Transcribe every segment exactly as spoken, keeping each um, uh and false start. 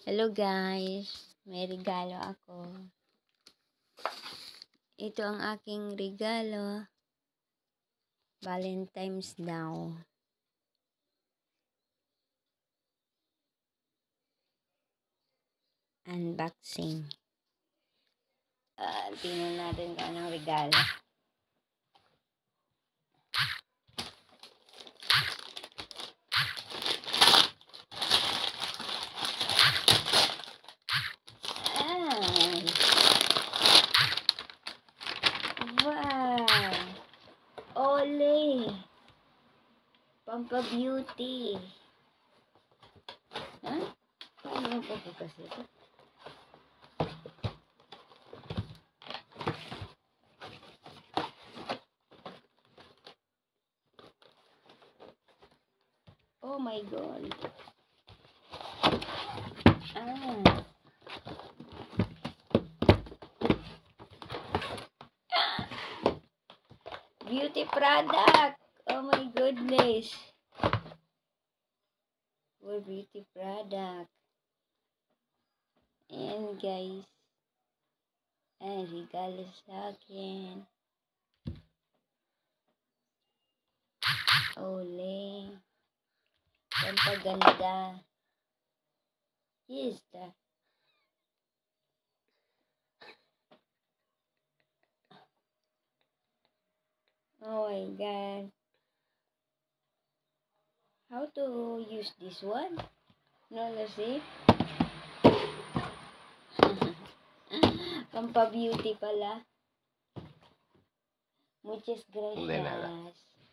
Hello guys, may regalo ako. Ito ang aking regalo. Valentine's now. Unboxing. Uh, tingnan natin kung anong regalo. Wow! Ole! Pampa-beauty. Ha? Huh? Paano mo papukas ito? Oh my God. Ah. Beauty product. Oh my goodness. For beauty product. And guys. Ay, regalo sa akin. Ole. Pampaganda. Yes, that. Oh my God. How to use this one? No, let's see. Pampa-beauty pala. Muchas gracias.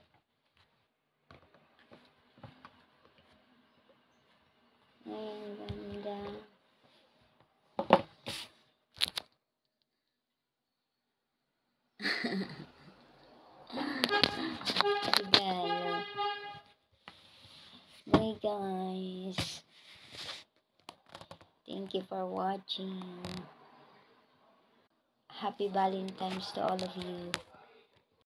Ay, ganda. Regalo. Bye guys. Thank you for watching. Happy Valentine's to all of you.